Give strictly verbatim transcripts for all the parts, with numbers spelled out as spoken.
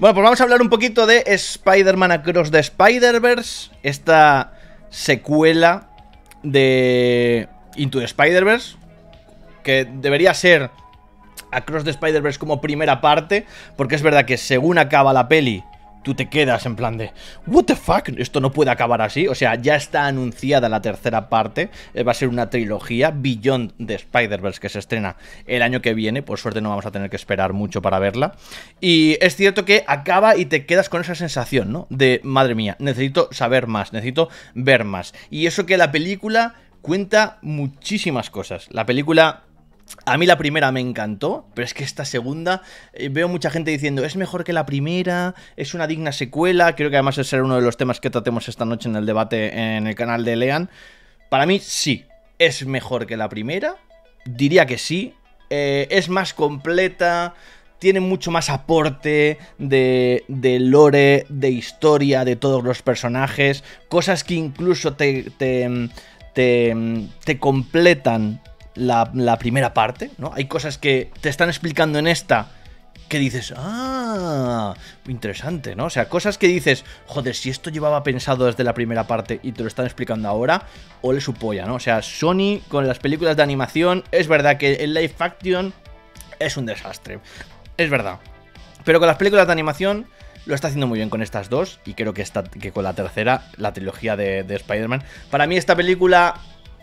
Bueno, pues vamos a hablar un poquito de Spider-Man Across the Spider-Verse, esta secuela de Into the Spider-Verse, que debería ser Across the Spider-Verse como primera parte, porque es verdad que según acaba la peli, tú te quedas en plan de what the fuck, esto no puede acabar así. O sea, ya está anunciada la tercera parte, va a ser una trilogía, Beyond the Spider-Verse, que se estrena el año que viene. Por suerte no vamos a tener que esperar mucho para verla. Y es cierto que acaba y te quedas con esa sensación, ¿no? De, madre mía, necesito saber más, necesito ver más. Y eso que la película cuenta muchísimas cosas. La película... A mí la primera me encantó, pero es que esta segunda, eh, veo mucha gente diciendo, es mejor que la primera, es una digna secuela. Creo que además ese será uno de los temas que tratemos esta noche en el debate en el canal de Lean. Para mí sí, es mejor que la primera, diría que sí, eh, es más completa, tiene mucho más aporte de, de lore, de historia, de todos los personajes, cosas que incluso te, te, te, te completan La, la primera parte, ¿no? Hay cosas que te están explicando en esta que dices, ah, interesante, ¿no? O sea, cosas que dices, joder, si esto llevaba pensado desde la primera parte y te lo están explicando ahora, ole su polla, ¿no? O sea, Sony con las películas de animación, es verdad que el live action es un desastre, es verdad, pero con las películas de animación lo está haciendo muy bien con estas dos, y creo que, esta, que con la tercera, la trilogía de, de Spider-Man, para mí esta película...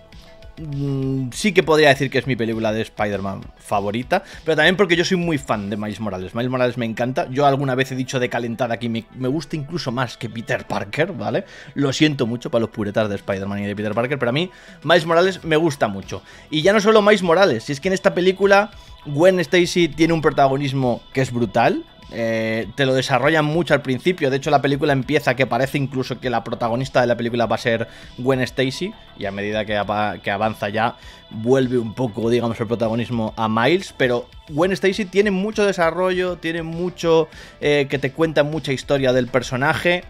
sí que podría decir que es mi película de Spider-Man favorita, pero también porque yo soy muy fan de Miles Morales. Miles Morales me encanta. Yo alguna vez he dicho de calentada que me, me gusta incluso más que Peter Parker, ¿vale? Lo siento mucho para los puretas de Spider-Man y de Peter Parker, pero a mí Miles Morales me gusta mucho. Y ya no solo Miles Morales, si es que en esta película Gwen Stacy tiene un protagonismo que es brutal. Eh, te lo desarrollan mucho al principio. De hecho, la película empieza que parece incluso que la protagonista de la película va a ser Gwen Stacy, y a medida que, que avanza ya vuelve un poco, digamos, el protagonismo a Miles. Pero Gwen Stacy tiene mucho desarrollo, tiene mucho eh, que te cuenta mucha historia del personaje.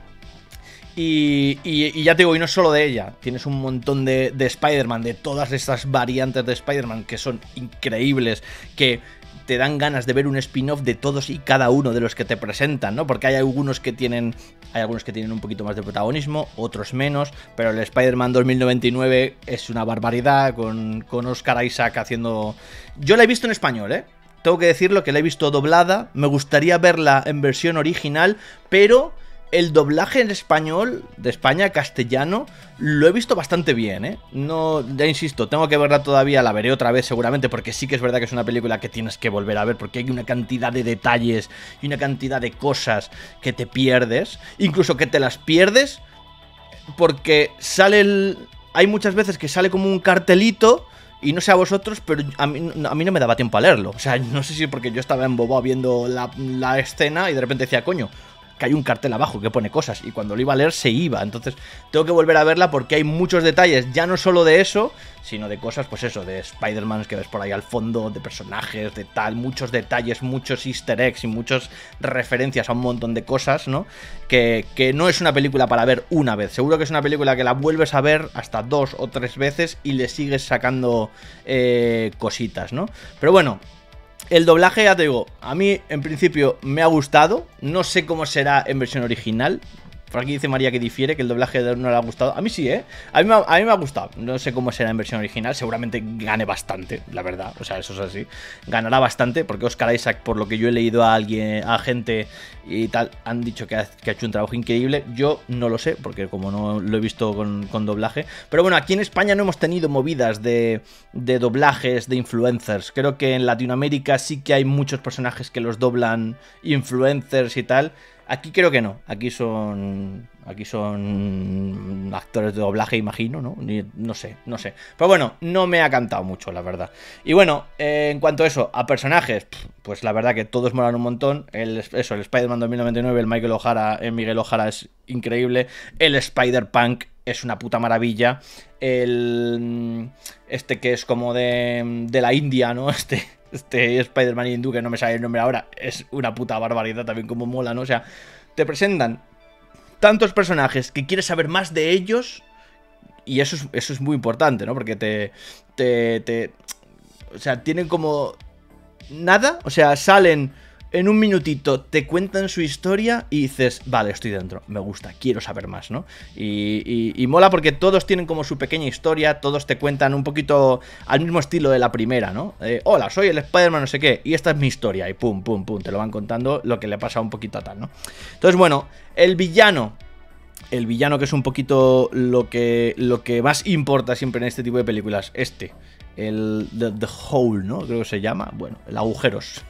Y, y, y ya te digo, y no solo de ella, tienes un montón de, de Spider-Man, de todas estas variantes de Spider-Man que son increíbles, que te dan ganas de ver un spin-off de todos y cada uno de los que te presentan, ¿no? Porque hay algunos que tienen hay algunos que tienen un poquito más de protagonismo, otros menos, pero el Spider-Man dos mil noventa y nueve es una barbaridad, con, con Oscar Isaac haciendo... Yo la he visto en español, ¿eh? Tengo que decirlo, que la he visto doblada, me gustaría verla en versión original, pero... el doblaje en español de España, castellano, lo he visto bastante bien, ¿eh? No, ya insisto, tengo que verla todavía, la veré otra vez seguramente, porque sí que es verdad que es una película que tienes que volver a ver, porque hay una cantidad de detalles y una cantidad de cosas que te pierdes, incluso que te las pierdes, porque sale el... hay muchas veces que sale como un cartelito... Y no sé a vosotros, pero a mí, a mí no me daba tiempo a leerlo. O sea, no sé si porque yo estaba embobado viendo la, la escena y de repente decía, coño, que hay un cartel abajo que pone cosas, y cuando lo iba a leer se iba. Entonces tengo que volver a verla porque hay muchos detalles, ya no solo de eso, sino de cosas, pues eso, de Spider-Man que ves por ahí al fondo, de personajes, de tal, muchos detalles, muchos easter eggs y muchas referencias a un montón de cosas, ¿no? Que, que no es una película para ver una vez, seguro que es una película que la vuelves a ver hasta dos o tres veces y le sigues sacando eh, cositas, ¿no? Pero bueno... el doblaje, ya te digo, a mí en principio me ha gustado. No sé cómo será en versión original. Por aquí dice María que difiere, que el doblaje no le ha gustado. A mí sí, ¿eh? A mí, me ha, a mí me ha gustado. No sé cómo será en versión original. Seguramente gane bastante, la verdad. O sea, eso es así. Ganará bastante, porque Oscar Isaac, por lo que yo he leído a alguien, a gente y tal, han dicho que ha, que ha hecho un trabajo increíble. Yo no lo sé, porque como no lo he visto con, con doblaje. Pero bueno, aquí en España no hemos tenido movidas de, de doblajes de influencers. Creo que en Latinoamérica sí que hay muchos personajes que los doblan influencers y tal. Aquí creo que no, aquí son aquí son actores de doblaje, imagino, ¿no? Ni, no sé, no sé. Pero bueno, no me ha cantado mucho, la verdad. Y bueno, eh, en cuanto a eso, a personajes, pues la verdad que todos molan un montón. El, eso, el Spider-Man dos mil noventa y nueve, el Michael O'Hara, el Miguel O'Hara es increíble. El Spider-Punk es una puta maravilla. El... este que es como de, de la India, ¿no? Este... Este Spider-Man hindú, que no me sale el nombre ahora, es una puta barbaridad también, como mola, ¿no? O sea, te presentan tantos personajes que quieres saber más de ellos, y eso es, eso es muy importante, ¿no? Porque te, te, te... o sea, tienen como... nada, o sea, salen en un minutito te cuentan su historia y dices, vale, estoy dentro, me gusta, quiero saber más, ¿no? Y, y, y mola porque todos tienen como su pequeña historia, todos te cuentan un poquito al mismo estilo de la primera, ¿no? Eh, Hola, soy el Spider-Man no sé qué, y esta es mi historia, y pum, pum, pum, te lo van contando lo que le pasa un poquito a tal, ¿no? Entonces, bueno, el villano... El villano, que es un poquito lo que, lo que más importa siempre en este tipo de películas. Este, el The, the Hole, ¿no? Creo que se llama. Bueno, el agujeros.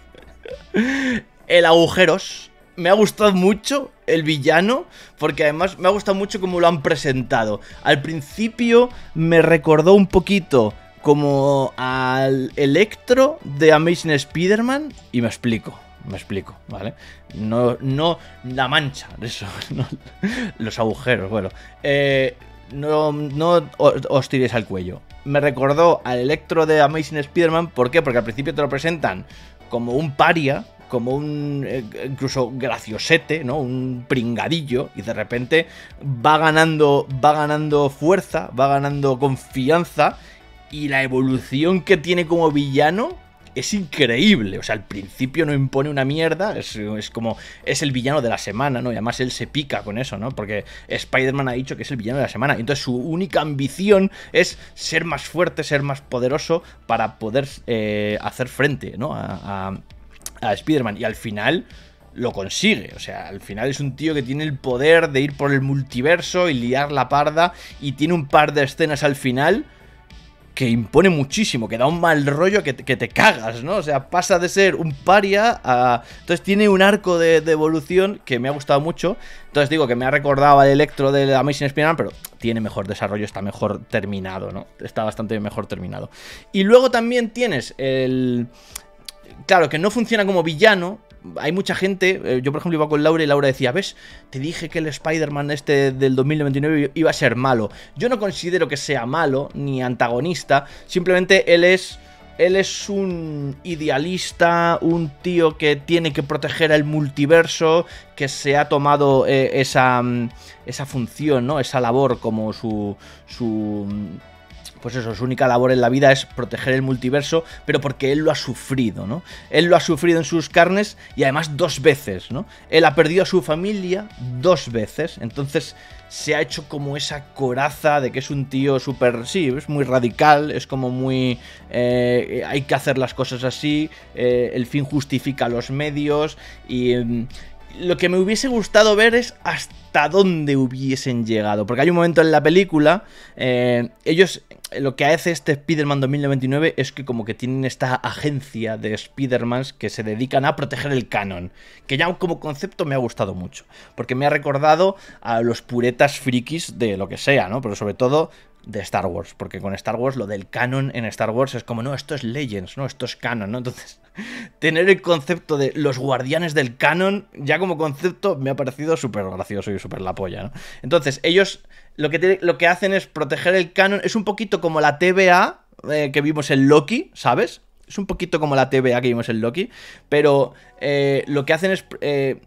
El agujeros. Me ha gustado mucho el villano, porque además me ha gustado mucho cómo lo han presentado. Al principio me recordó un poquito como al Electro de Amazing Spider-Man, y me explico. Me explico, ¿vale? No, no la mancha, eso, no, los agujeros, bueno. Eh, no, no os tiréis al cuello. Me recordó al Electro de Amazing Spider-Man, ¿por qué? Porque al principio te lo presentan como un paria, como un eh, incluso graciosete, ¿no? Un pringadillo, y de repente va ganando, va ganando fuerza, va ganando confianza, y la evolución que tiene como villano es increíble. O sea, al principio no impone una mierda, es, es como, es el villano de la semana, ¿no? Y además él se pica con eso, ¿no? Porque Spider-Man ha dicho que es el villano de la semana, y entonces su única ambición es ser más fuerte, ser más poderoso para poder eh, hacer frente, ¿no? A, a, a Spider-Man, y al final lo consigue. O sea, al final es un tío que tiene el poder de ir por el multiverso y liar la parda, y tiene un par de escenas al final que impone muchísimo, que da un mal rollo que te, que te cagas, ¿no? O sea, pasa de ser un paria a... Entonces tiene un arco de, de evolución que me ha gustado mucho. Entonces digo que me ha recordado al Electro de Amazing Spider-Man, pero tiene mejor desarrollo, está mejor terminado, ¿no? Está bastante mejor terminado. Y luego también tienes el... Claro, que no funciona como villano. Hay mucha gente, eh, yo por ejemplo iba con Laura y Laura decía, ¿ves? Te dije que el Spider-Man este del dos mil veintinueve iba a ser malo. Yo no considero que sea malo, ni antagonista, simplemente él es... Él es un idealista, un tío que tiene que proteger el multiverso, que se ha tomado eh, esa, esa función, ¿no? Esa labor como su... su pues eso, su única labor en la vida es proteger el multiverso, pero porque él lo ha sufrido, ¿no? Él lo ha sufrido en sus carnes, y además dos veces, ¿no? Él ha perdido a su familia dos veces, entonces se ha hecho como esa coraza de que es un tío súper... Sí, es muy radical, es como muy... Eh, hay que hacer las cosas así, eh, el fin justifica los medios, y... Eh, lo que me hubiese gustado ver es hasta dónde hubiesen llegado. Porque hay un momento en la película, eh, ellos, lo que hace este Spider-Man dos mil veintinueve es que como que tienen esta agencia de Spider-Mans que se dedican a proteger el canon. Que ya como concepto me ha gustado mucho. Porque me ha recordado a los puretas frikis de lo que sea, ¿no? Pero sobre todo de Star Wars, porque con Star Wars lo del canon en Star Wars es como, no, esto es Legends, no, esto es canon, ¿no? Entonces, tener el concepto de los guardianes del canon, ya como concepto, me ha parecido súper gracioso y súper la polla, ¿no? Entonces, ellos lo que, te, lo que hacen es proteger el canon, es un poquito como la T V A eh, que vimos en Loki, ¿sabes? Es un poquito como la T V A que vimos en Loki, pero eh, lo que hacen es eh,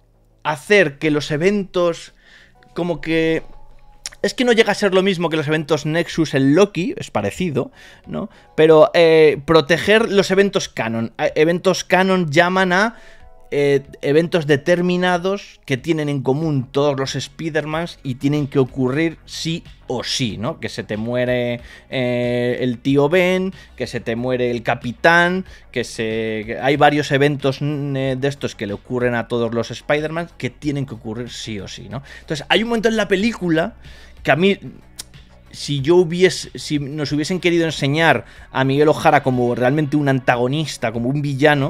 hacer que los eventos como que... Es que no llega a ser lo mismo que los eventos Nexus en Loki, es parecido, ¿no? Pero eh, proteger los eventos canon. Eventos canon llaman a eh, eventos determinados que tienen en común todos los Spider-Mans y tienen que ocurrir sí o sí, ¿no? Que se te muere eh, el tío Ben, que se te muere el capitán, que se... Que hay varios eventos de estos que le ocurren a todos los Spider-Man que tienen que ocurrir sí o sí, ¿no? Entonces hay un momento en la película que a mí, si yo hubiese, si nos hubiesen querido enseñar a Miguel O'Hara como realmente un antagonista, como un villano,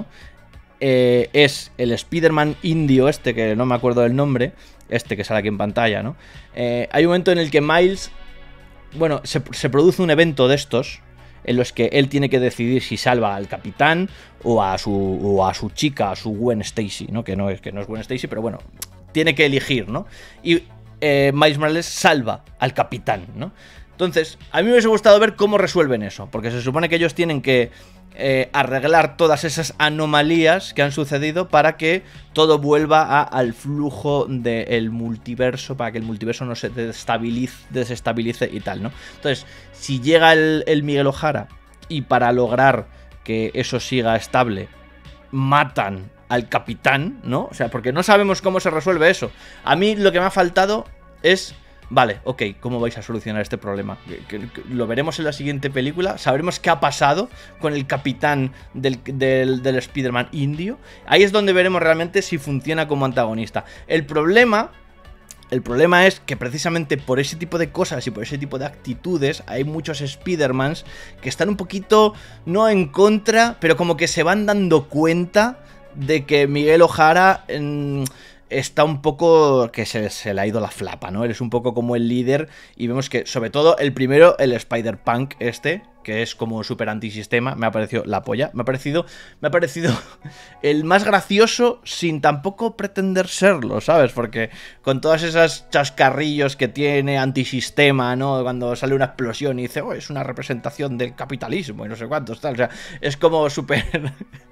eh, es el Spider-Man indio este, que no me acuerdo del nombre, este que sale aquí en pantalla, ¿no? Eh, hay un momento en el que Miles, bueno, se, se produce un evento de estos, en los que él tiene que decidir si salva al capitán o a su, o a su chica, a su Gwen Stacy, ¿no? Que no es, que no es Gwen Stacy, pero bueno, tiene que elegir, ¿no? Y Eh, Miles Morales salva al capitán, ¿no? Entonces, a mí me hubiese gustado ver cómo resuelven eso, porque se supone que ellos tienen que eh, arreglar todas esas anomalías que han sucedido para que todo vuelva a, al flujo del multiverso, para que el multiverso no se desestabilice, desestabilice y tal, ¿no? Entonces, si llega el, el Miguel O'Hara y para lograr que eso siga estable matan al capitán, ¿no? O sea, porque no sabemos cómo se resuelve eso. A mí lo que me ha faltado es... Vale, ok, ¿cómo vais a solucionar este problema? Lo veremos en la siguiente película. Sabremos qué ha pasado con el capitán del, del, del Spider-Man indio. Ahí es donde veremos realmente si funciona como antagonista. El problema... El problema es que precisamente por ese tipo de cosas y por ese tipo de actitudes hay muchos Spider-Mans que están un poquito, no en contra, pero como que se van dando cuenta de que Miguel O'Hara... En, está un poco que se, se le ha ido la flapa, ¿no? Él es un poco como el líder y vemos que, sobre todo, el primero, el Spider-Punk este, que es como súper antisistema, me ha parecido la polla, me ha parecido, me ha parecido el más gracioso sin tampoco pretender serlo, ¿sabes? Porque con todas esas chascarrillos que tiene antisistema, ¿no? Cuando sale una explosión y dice, oh, es una representación del capitalismo y no sé cuántos, tal, o sea, es como súper...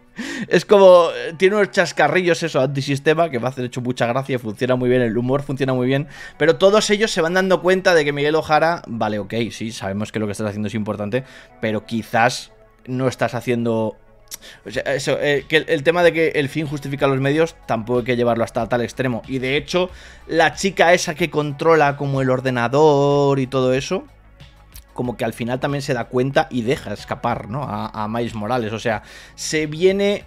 Es como, tiene unos chascarrillos eso, antisistema, que me hace de hecho mucha gracia, funciona muy bien, el humor funciona muy bien, pero todos ellos se van dando cuenta de que Miguel O'Hara, vale, ok, sí, sabemos que lo que estás haciendo es importante, pero quizás no estás haciendo... O sea, eso, eh, que el, el tema de que el fin justifica los medios tampoco hay que llevarlo hasta tal extremo, y de hecho, la chica esa que controla como el ordenador y todo eso... como que al final también se da cuenta y deja escapar, ¿no? A, a Miles Morales. O sea, se viene...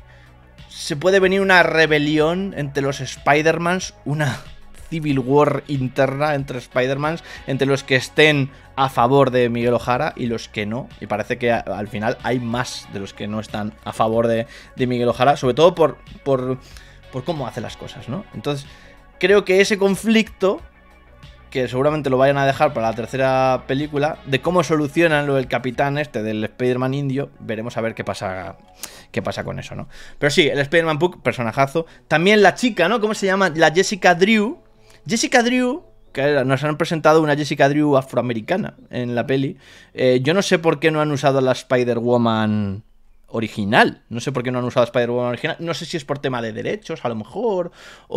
Se puede venir una rebelión entre los Spider-Mans, una civil war interna entre Spider-Mans, entre los que estén a favor de Miguel O'Hara y los que no. Y parece que a, al final hay más de los que no están a favor de, de Miguel O'Hara, sobre todo por, por, por cómo hace las cosas, ¿no? Entonces, creo que ese conflicto... que seguramente lo vayan a dejar para la tercera película, de cómo solucionan lo del capitán este, del Spider-Man indio, veremos a ver qué pasa qué pasa con eso, ¿no? Pero sí, el Spider-Man Pug, personajazo. También la chica, ¿no? ¿Cómo se llama? La Jessica Drew. Jessica Drew, que nos han presentado una Jessica Drew afroamericana en la peli. Eh, yo no sé por qué no han usado a la Spider-Woman... original, no sé por qué no han usado Spider-Woman original, no sé si es por tema de derechos a lo mejor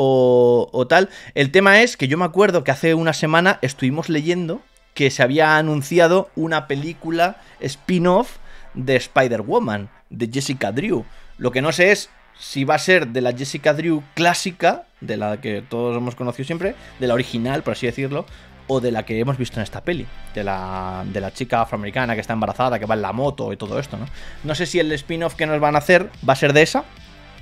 o, o tal. El tema es que yo me acuerdo que hace una semana estuvimos leyendo que se había anunciado una película spin-off de Spider-Woman, de Jessica Drew. Lo que no sé es si va a ser de la Jessica Drew clásica, de la que todos hemos conocido siempre, de la original, por así decirlo, o de la que hemos visto en esta peli, de la, de la chica afroamericana que está embarazada, que va en la moto y todo esto, ¿no? No sé si el spin-off que nos van a hacer va a ser de esa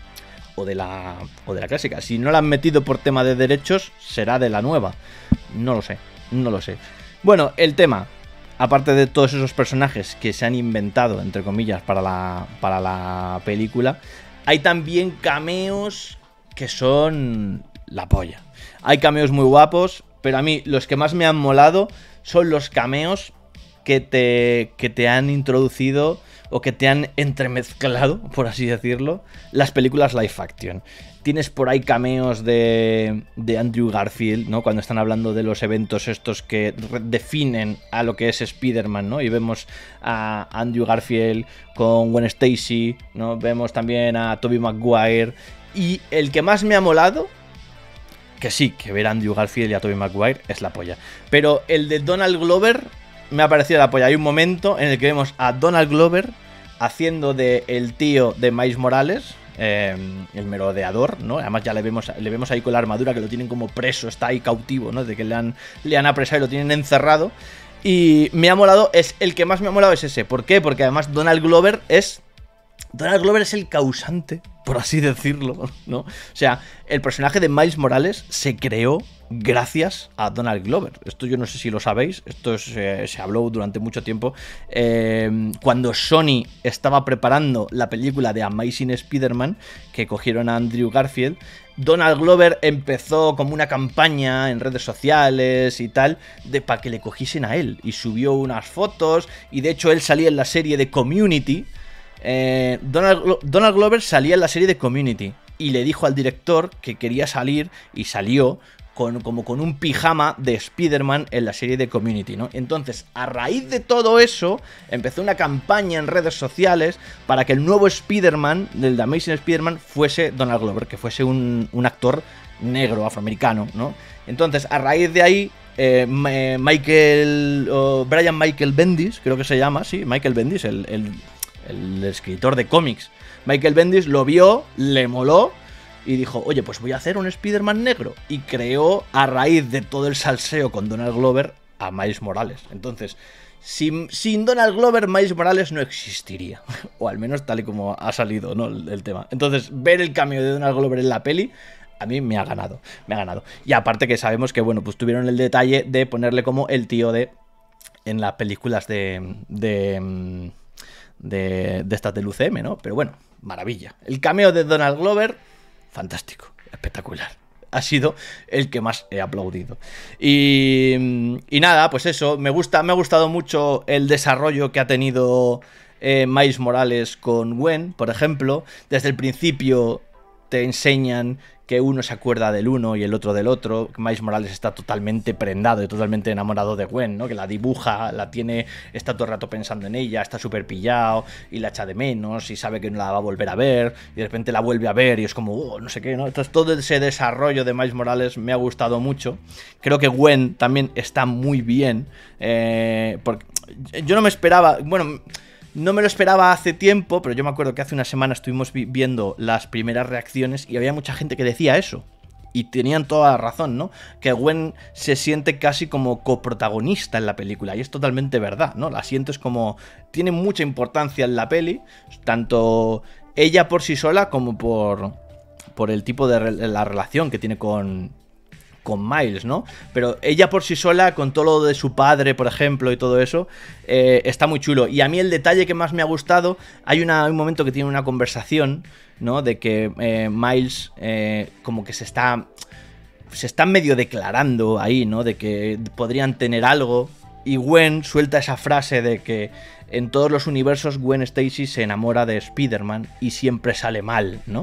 o de la, o de la clásica. Si no la han metido por tema de derechos, será de la nueva. No lo sé, no lo sé. Bueno, el tema, aparte de todos esos personajes que se han inventado, entre comillas, para la, para la película, hay también cameos que son la polla. Hay cameos muy guapos, pero a mí los que más me han molado son los cameos que te, que te han introducido o que te han entremezclado, por así decirlo, las películas live action. Tienes por ahí cameos de, de Andrew Garfield, ¿no? Cuando están hablando de los eventos estos que definen a lo que es Spider-Man, ¿no? Y vemos a Andrew Garfield con Gwen Stacy, ¿no? Vemos también a Tobey Maguire. Y el que más me ha molado... que sí, que ver a Andrew Garfield y a Tobey Maguire es la polla. Pero el de Donald Glover me ha parecido la polla. Hay un momento en el que vemos a Donald Glover haciendo de el tío de Miles Morales, eh, el merodeador, ¿no? Además ya le vemos, le vemos ahí con la armadura que lo tienen como preso, está ahí cautivo, ¿no? De que le han, le han apresado y lo tienen encerrado. Y me ha molado, es el que más me ha molado es ese. ¿Por qué? Porque además Donald Glover es... Donald Glover es el causante, por así decirlo, ¿no? O sea, el personaje de Miles Morales se creó gracias a Donald Glover. Esto yo no sé si lo sabéis, esto es, eh, se habló durante mucho tiempo. Eh, cuando Sony estaba preparando la película de Amazing Spider-Man, que cogieron a Andrew Garfield, Donald Glover empezó como una campaña en redes sociales y tal, de para que le cogiesen a él. Y subió unas fotos, y de hecho él salía en la serie de Community. Eh, Donald, Donald Glover salía en la serie de Community y le dijo al director que quería salir y salió con, como con un pijama de Spider-Man en la serie de Community, ¿no? Entonces, a raíz de todo eso, empezó una campaña en redes sociales para que el nuevo Spider-Man, del The Amazing Spider-Man, fuese Donald Glover, que fuese un, un actor negro, afroamericano, ¿no? Entonces, a raíz de ahí... Eh, Michael... Oh, Brian Michael Bendis, creo que se llama, sí, Michael Bendis, el... el el escritor de cómics, Michael Bendis, lo vio, le moló y dijo, oye, pues voy a hacer un Spider-Man negro. Y creó, a raíz de todo el salseo con Donald Glover, a Miles Morales. Entonces, sin, sin Donald Glover, Miles Morales no existiría. O al menos tal y como ha salido, ¿no? el, el tema. Entonces, ver el cameo de Donald Glover en la peli, a mí me ha ganado, me ha ganado. Y aparte que sabemos que, bueno, pues tuvieron el detalle de ponerle como el tío de... en las películas de... de De, de estas del U C M, ¿no? Pero bueno, maravilla. El cameo de Donald Glover, fantástico, espectacular. Ha sido el que más he aplaudido. Y, y nada, pues eso, me gusta, me ha gustado mucho el desarrollo que ha tenido eh, Miles Morales con Gwen, por ejemplo. Desde el principio te enseñan que uno se acuerda del uno y el otro del otro. Miles Morales está totalmente prendado y totalmente enamorado de Gwen, ¿no? Que la dibuja, la tiene, está todo el rato pensando en ella, está súper pillado y la echa de menos y sabe que no la va a volver a ver y de repente la vuelve a ver y es como, oh, no sé qué, ¿no? Entonces todo ese desarrollo de Miles Morales me ha gustado mucho. Creo que Gwen también está muy bien, eh, porque yo no me esperaba, bueno... No me lo esperaba hace tiempo, pero yo me acuerdo que hace una semana estuvimos vi viendo las primeras reacciones y había mucha gente que decía eso. Y tenían toda la razón, ¿no? Que Gwen se siente casi como coprotagonista en la película. Y es totalmente verdad, ¿no? La sientes como... Tiene mucha importancia en la peli. Tanto ella por sí sola como por, por el tipo de re la relación que tiene con... con Miles, ¿no? Pero ella por sí sola, con todo lo de su padre, por ejemplo, y todo eso, eh, está muy chulo. Y a mí el detalle que más me ha gustado, hay una, un momento que tiene una conversación, ¿no? De que eh, Miles eh, como que se está... se está medio declarando ahí, ¿no? De que podrían tener algo. Y Gwen suelta esa frase de que en todos los universos Gwen Stacy se enamora de Spider-Man y siempre sale mal, ¿no?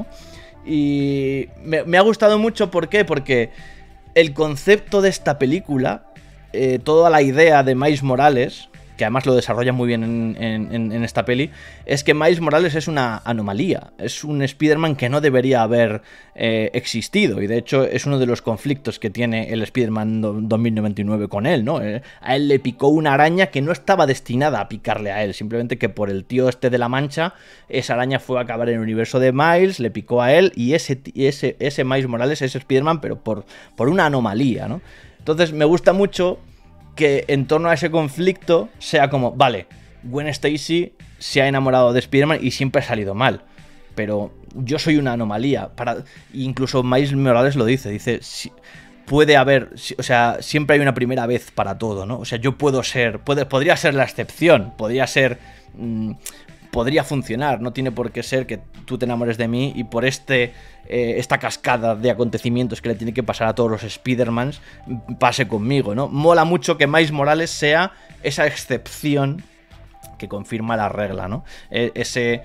Y me, me ha gustado mucho, ¿por qué? Porque... el concepto de esta película, eh, toda la idea de Miles Morales, que además lo desarrolla muy bien en, en, en esta peli, es que Miles Morales es una anomalía, es un Spider-Man que no debería haber eh, existido, y de hecho es uno de los conflictos que tiene el Spider-Man dos mil noventa y nueve con él, ¿no? Eh, a él le picó una araña que no estaba destinada a picarle a él, simplemente que por el tío este de la mancha, esa araña fue a acabar en el universo de Miles, le picó a él, y ese, ese, ese Miles Morales es Spider-Man, pero por, por una anomalía, ¿no? Entonces me gusta mucho que en torno a ese conflicto sea como, vale, Gwen Stacy se ha enamorado de Spider-Man y siempre ha salido mal, pero yo soy una anomalía. Para... Incluso Miles Morales lo dice, dice, si, puede haber, si, o sea, siempre hay una primera vez para todo, ¿no? O sea, yo puedo ser, puede, podría ser la excepción, podría ser... Mmm, podría funcionar, no tiene por qué ser que tú te enamores de mí y por este eh, esta cascada de acontecimientos que le tiene que pasar a todos los Spider-Mans pase conmigo, ¿no? Mola mucho que Miles Morales sea esa excepción que confirma la regla, ¿no? E ese,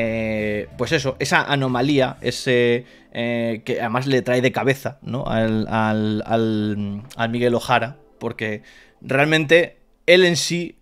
eh, pues eso, esa anomalía, ese eh, que además le trae de cabeza, ¿no? Al, al, al, al Miguel O'Hara, porque realmente él en sí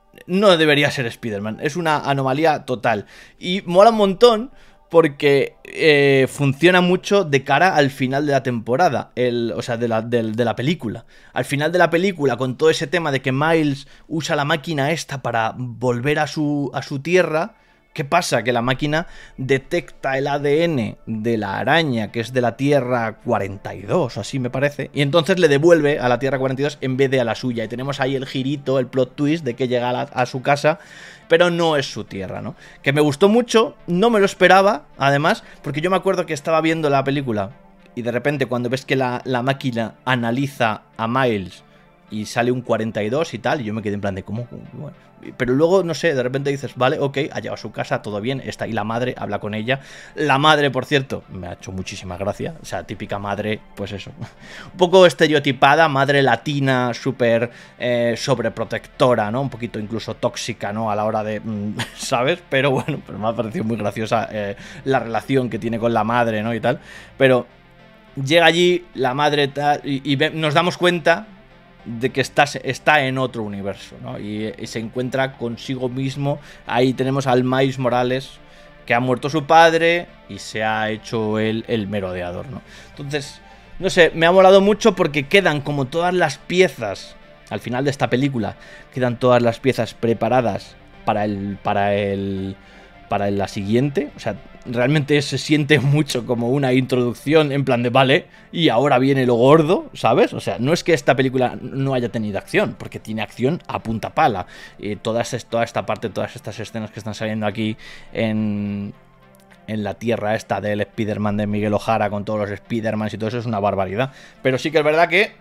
no debería ser Spider-Man, es una anomalía total. Y mola un montón porque eh, funciona mucho de cara al final de la temporada, el, o sea, de la, de, de la película. Al final de la película, con todo ese tema de que Miles usa la máquina esta para volver a su, a su tierra... ¿Qué pasa? Que la máquina detecta el A D N de la araña, que es de la Tierra cuarenta y dos, así me parece, y entonces le devuelve a la Tierra cuarenta y dos en vez de a la suya. Y tenemos ahí el girito, el plot twist de que llega a, la, a su casa, pero no es su tierra, ¿no? Que me gustó mucho, no me lo esperaba, además, porque yo me acuerdo que estaba viendo la película y de repente cuando ves que la, la máquina analiza a Miles y sale un cuarenta y dos y tal, y yo me quedé en plan de ¿cómo? Bueno, pero luego, no sé, de repente dices, vale, ok, ha llegado a su casa, todo bien, está ahí la madre, habla con ella. La madre, por cierto, me ha hecho muchísima gracia, o sea, típica madre, pues eso, un poco estereotipada, madre latina, súper eh, sobreprotectora, ¿no? Un poquito incluso tóxica, ¿no? A la hora de, ¿sabes? Pero bueno, pero me ha parecido muy graciosa eh, la relación que tiene con la madre, ¿no? Y tal, pero llega allí la madre tal, y, y ve, nos damos cuenta de que está, está en otro universo, ¿no? Y, y se encuentra consigo mismo. Ahí tenemos al Miles Morales, que ha muerto su padre y se ha hecho él el merodeador, ¿no? Entonces, no sé, me ha molado mucho porque quedan como todas las piezas, al final de esta película, quedan todas las piezas preparadas para el, para el, para la siguiente. O sea, realmente se siente mucho como una introducción en plan de vale, y ahora viene lo gordo, ¿sabes? O sea, no es que esta película no haya tenido acción, porque tiene acción a punta pala. Y toda, toda esta parte, todas estas escenas que están saliendo aquí en... en la tierra esta del Spider-Man de Miguel O'Hara con todos los Spider-Mans y todo eso es una barbaridad. Pero sí que es verdad que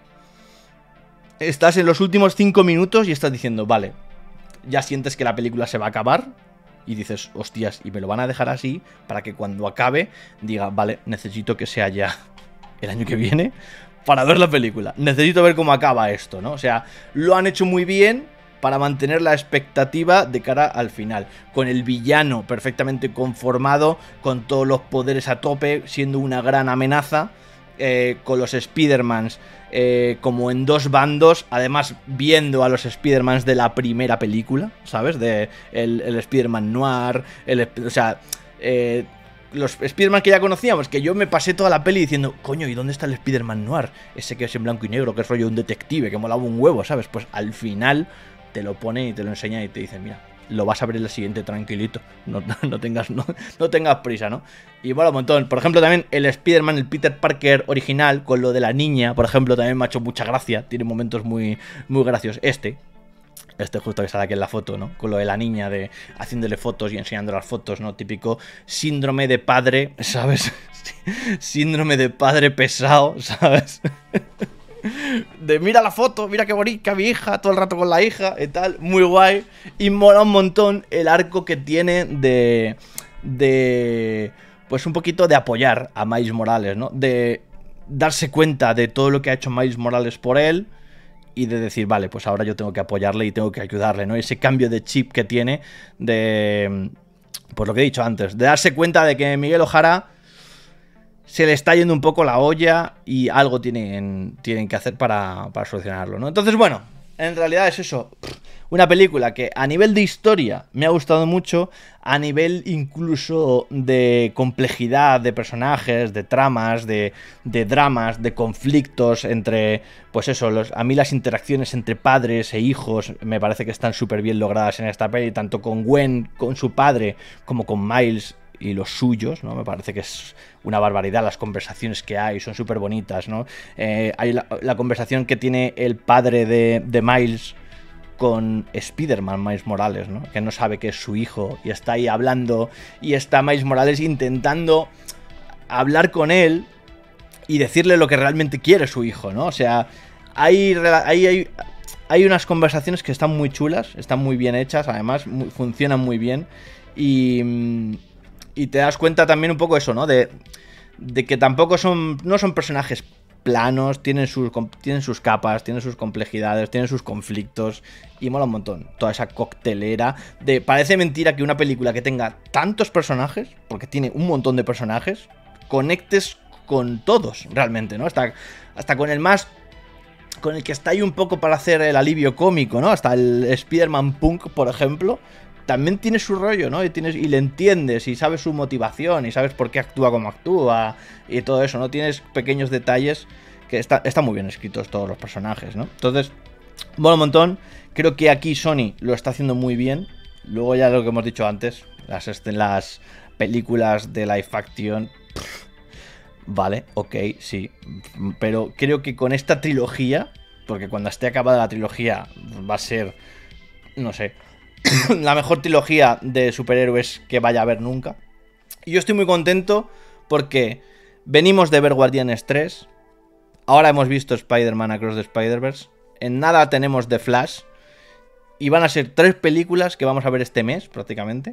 estás en los últimos cinco minutos y estás diciendo, vale, ya sientes que la película se va a acabar y dices, hostias, y me lo van a dejar así para que cuando acabe diga, vale, necesito que sea ya el año que viene para ver la película. Necesito ver cómo acaba esto, ¿no? O sea, lo han hecho muy bien para mantener la expectativa de cara al final, con el villano perfectamente conformado, con todos los poderes a tope, siendo una gran amenaza, eh, con los Spider-Mans eh, como en dos bandos, además viendo a los Spider-Mans de la primera película, ¿sabes? De el, el Spider-Man Noir, el, o sea, eh, los Spider-Man que ya conocíamos, que yo me pasé toda la peli diciendo, coño, ¿y dónde está el Spider-Man Noir? Ese que es en blanco y negro, que es rollo un detective, que molaba un huevo, ¿sabes? Pues al final te lo ponen y te lo enseñan y te dicen, mira, lo vas a ver en la siguiente tranquilito, no, no, no tengas no, no tengas prisa, ¿no? Y bueno, un montón. Por ejemplo, también el Spider-Man, el Peter Parker original, con lo de la niña, por ejemplo, también me ha hecho mucha gracia, tiene momentos muy, muy graciosos. Este, este justo que sale aquí en la foto, ¿no? Con lo de la niña, de haciéndole fotos y enseñando las fotos, ¿no? Típico síndrome de padre, ¿sabes? Síndrome de padre pesado, ¿sabes? De mira la foto, mira qué bonita mi hija, todo el rato con la hija y tal, muy guay. Y mola un montón el arco que tiene de... De... Pues un poquito de apoyar a Miles Morales, ¿no? De darse cuenta de todo lo que ha hecho Miles Morales por él y de decir, vale, pues ahora yo tengo que apoyarle y tengo que ayudarle, ¿no? Ese cambio de chip que tiene de... Pues lo que he dicho antes, de darse cuenta de que Miguel O'Hara se le está yendo un poco la olla y algo tienen, tienen que hacer para, para solucionarlo, ¿no? Entonces, bueno, en realidad es eso. Una película que a nivel de historia me ha gustado mucho, a nivel incluso de complejidad de personajes, de tramas, de, de dramas, de conflictos entre, pues eso, los, a mí las interacciones entre padres e hijos me parece que están súper bien logradas en esta peli, tanto con Gwen, con su padre, como con Miles y los suyos, ¿no? Me parece que es una barbaridad las conversaciones que hay, son súper bonitas, ¿no? Eh, hay la, la conversación que tiene el padre de, de Miles con Spider-Man, Miles Morales, ¿no? Que no sabe que es su hijo y está ahí hablando y está Miles Morales intentando hablar con él y decirle lo que realmente quiere su hijo, ¿no? O sea, hay, hay, hay, hay unas conversaciones que están muy chulas, están muy bien hechas, además muy, funcionan muy bien y... Y te das cuenta también un poco eso, ¿no? De, de que tampoco son, no son personajes planos, tienen sus, tienen sus capas, tienen sus complejidades, tienen sus conflictos y mola un montón. Toda esa coctelera de... Parece mentira que una película que tenga tantos personajes, porque tiene un montón de personajes, conectes con todos realmente, ¿no? Hasta, hasta con el más... Con el que está ahí un poco para hacer el alivio cómico, ¿no? Hasta el Spider-Man Punk, por ejemplo, también tiene su rollo, ¿no? Y, tienes, y le entiendes y sabes su motivación y sabes por qué actúa como actúa y todo eso, ¿no? Tienes pequeños detalles que está, están muy bien escritos todos los personajes, ¿no? Entonces, mola un montón. Creo que aquí Sony lo está haciendo muy bien. Luego ya lo que hemos dicho antes, las, las películas de live action... Pff, vale, ok, sí. Pero creo que con esta trilogía, porque cuando esté acabada la trilogía va a ser, no sé... la mejor trilogía de superhéroes que vaya a haber nunca. Y yo estoy muy contento porque venimos de ver Guardianes tres. Ahora hemos visto Spider-Man Across the Spider-Verse. En nada tenemos The Flash. Y van a ser tres películas que vamos a ver este mes, prácticamente.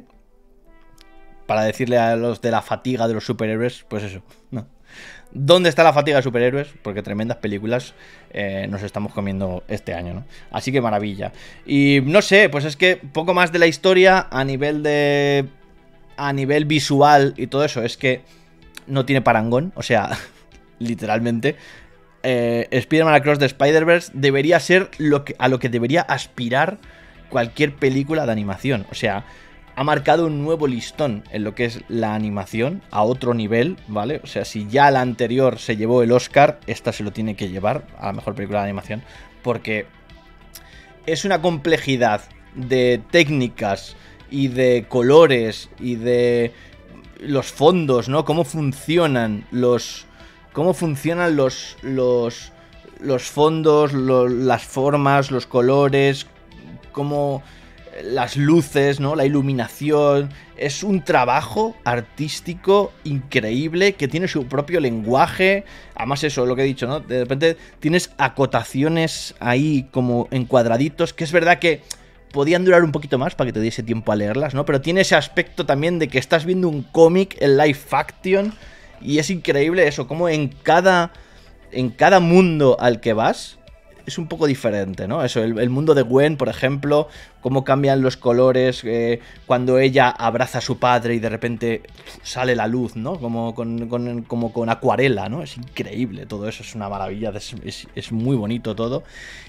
Para decirle a los de la fatiga de los superhéroes, pues eso, no. ¿Dónde está la fatiga de superhéroes? Porque tremendas películas eh, nos estamos comiendo este año, ¿no? Así que maravilla. Y no sé, pues es que poco más de la historia a nivel de... A nivel visual y todo eso, es que no tiene parangón, o sea, literalmente. Eh, Spider-Man Across the Spider-Verse debería ser lo que, a lo que debería aspirar cualquier película de animación, o sea... Ha marcado un nuevo listón en lo que es la animación a otro nivel, ¿vale? O sea, si ya la anterior se llevó el Oscar, esta se lo tiene que llevar a la mejor película de animación, porque es una complejidad de técnicas y de colores y de los fondos, ¿no? Cómo funcionan los cómo funcionan los los los fondos, lo, las formas, los colores, cómo las luces, ¿no? La iluminación. Es un trabajo artístico increíble que tiene su propio lenguaje. Además eso, lo que he dicho, ¿no? De repente tienes acotaciones ahí como en cuadraditos, que es verdad que podían durar un poquito más para que te diese tiempo a leerlas, ¿no? Pero tiene ese aspecto también de que estás viendo un cómic en live action y es increíble eso, como en cada, en cada mundo al que vas es un poco diferente, ¿no? Eso, el, el mundo de Gwen, por ejemplo, cómo cambian los colores eh, cuando ella abraza a su padre y de repente sale la luz, ¿no? Como con, con, como con acuarela, ¿no? Es increíble todo eso, es una maravilla, es, es, es muy bonito todo.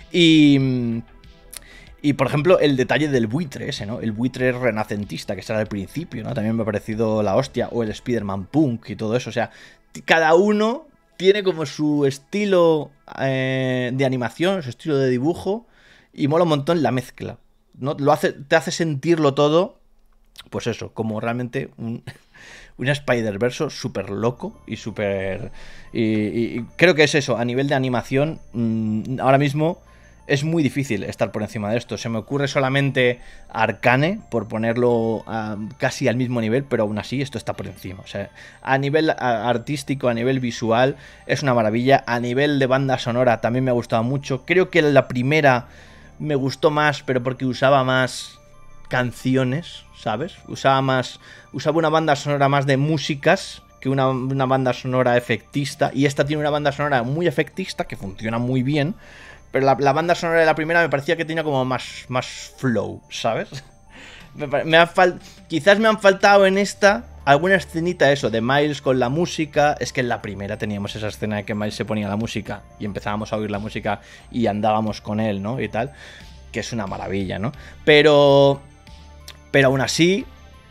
Y... Y, por ejemplo, el detalle del buitre ese, ¿no? El buitre renacentista que será al principio, ¿no? También me ha parecido la hostia. O el Spider-Man Punk y todo eso. O sea, cada uno tiene como su estilo eh, de animación, su estilo de dibujo. Y mola un montón la mezcla, ¿no? Lo hace, te hace sentirlo todo, pues eso, como realmente un, un Spider-Verse súper loco y súper... Y, y, y creo que es eso, a nivel de animación, mmm, ahora mismo... Es muy difícil estar por encima de esto. Se me ocurre solamente Arcane, por ponerlo uh, casi al mismo nivel, pero aún así esto está por encima. O sea, a nivel a, artístico, a nivel visual, es una maravilla. A nivel de banda sonora también me ha gustado mucho. Creo que la primera me gustó más, pero porque usaba más canciones, ¿sabes? Usaba más, usaba una banda sonora más de músicas que una, una banda sonora efectista. Y esta tiene una banda sonora muy efectista que funciona muy bien. Pero la, la banda sonora de la primera me parecía que tenía como más, más flow, ¿sabes? Me, me ha fal... Quizás me han faltado en esta alguna escenita eso, de Miles con la música. Es que en la primera teníamos esa escena de que Miles se ponía la música y empezábamos a oír la música y andábamos con él, ¿no? Y tal. Que es una maravilla, ¿no? Pero... Pero aún así...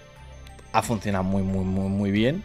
Ha funcionado muy, muy, muy, muy bien.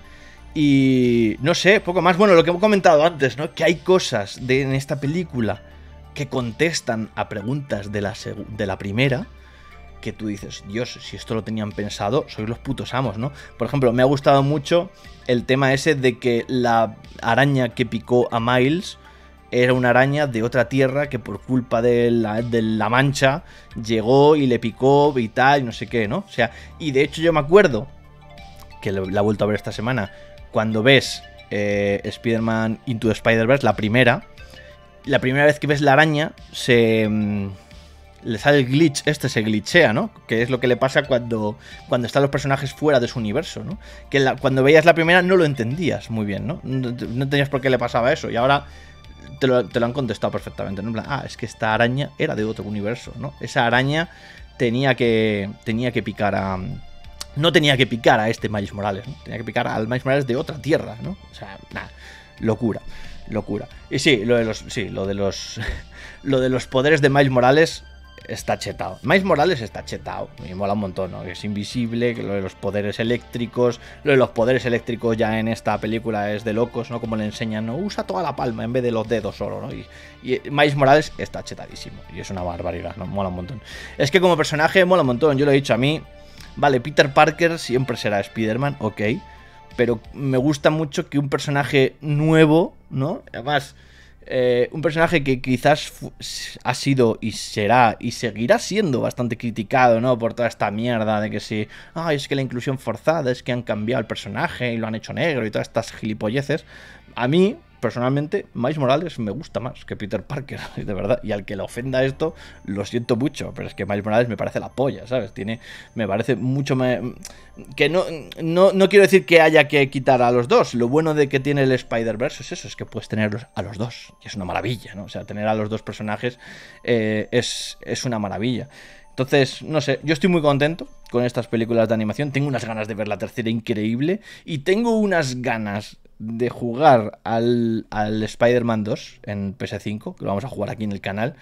Y... No sé, poco más. Bueno, lo que he comentado antes, ¿no? Que hay cosas de, en esta película... que contestan a preguntas de la, de la primera, que tú dices, Dios, si esto lo tenían pensado, sois los putos amos, ¿no? Por ejemplo, me ha gustado mucho el tema ese de que la araña que picó a Miles era una araña de otra tierra que por culpa de la, de la mancha llegó y le picó y tal, y no sé qué, ¿no? O sea, y de hecho yo me acuerdo, que la he vuelto a ver esta semana, cuando ves eh, Spider-Man Into the Spider-Verse, la primera... La primera vez que ves la araña, se mmm, le sale el glitch, este se glitchea, ¿no? Que es lo que le pasa cuando, cuando están los personajes fuera de su universo, ¿no? Que la, cuando veías la primera no lo entendías muy bien, ¿no? No, no tenías por qué le pasaba eso. Y ahora te lo, te lo han contestado perfectamente, ¿no? En plan, ah, es que esta araña era de otro universo, ¿no? Esa araña tenía que, tenía que picar a... No tenía que picar a este Miles Morales, ¿no? Tenía que picar al Miles Morales de otra tierra, ¿no? O sea, nada, locura. Locura. Y sí, lo de los. Sí, lo de los. Lo de los poderes de Miles Morales está chetado. Miles Morales está chetado. Me mola un montón, ¿no? Es invisible, que lo de los poderes eléctricos. Lo de los poderes eléctricos ya en esta película es de locos, ¿no? Como le enseñan, ¿no? Usa toda la palma en vez de los dedos solo, ¿no? Y, y Miles Morales está chetadísimo. Y es una barbaridad, ¿no? Mola un montón. Es que como personaje mola un montón. Yo lo he dicho a mí. Vale, Peter Parker siempre será Spider-Man, ok. Pero me gusta mucho que un personaje nuevo, ¿no? Además, eh, un personaje que quizás ha sido y será y seguirá siendo bastante criticado, ¿no? Por toda esta mierda de que si... Ay, es que la inclusión forzada, es que han cambiado el personaje y lo han hecho negro y todas estas gilipolleces. A mí... Personalmente, Miles Morales me gusta más que Peter Parker, de verdad. Y al que le ofenda esto, lo siento mucho. Pero es que Miles Morales me parece la polla, ¿sabes? Tiene, me parece mucho más... Que no, no, no quiero decir que haya que quitar a los dos. Lo bueno de que tiene el Spider-Verse es eso, es que puedes tenerlos a los dos. Y es una maravilla, ¿no? O sea, tener a los dos personajes eh, es, es una maravilla. Entonces, no sé, yo estoy muy contento con estas películas de animación. Tengo unas ganas de ver la tercera increíble. Y tengo unas ganas... de jugar al, al Spider-Man dos en P S cinco, que lo vamos a jugar aquí en el canal,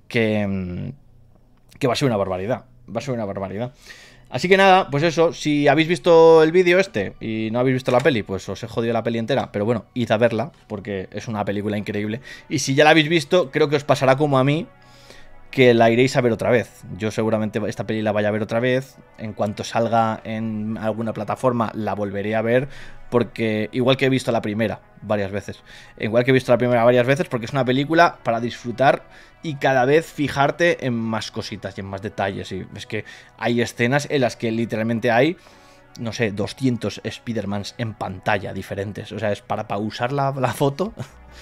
que, que va a ser una barbaridad, va a ser una barbaridad. Así que nada, pues eso, si habéis visto el vídeo este y no habéis visto la peli, pues os he jodido la peli entera, pero bueno, id a verla, porque es una película increíble. Y si ya la habéis visto, creo que os pasará como a mí, que la iréis a ver otra vez. Yo seguramente esta peli la vaya a ver otra vez. En cuanto salga en alguna plataforma la volveré a ver, porque igual que he visto la primera varias veces. Igual que he visto la primera varias veces, porque es una película para disfrutar y cada vez fijarte en más cositas y en más detalles. Y es que hay escenas en las que literalmente hay, no sé, doscientos Spider-Mans en pantalla diferentes. O sea, es para pausar la, la foto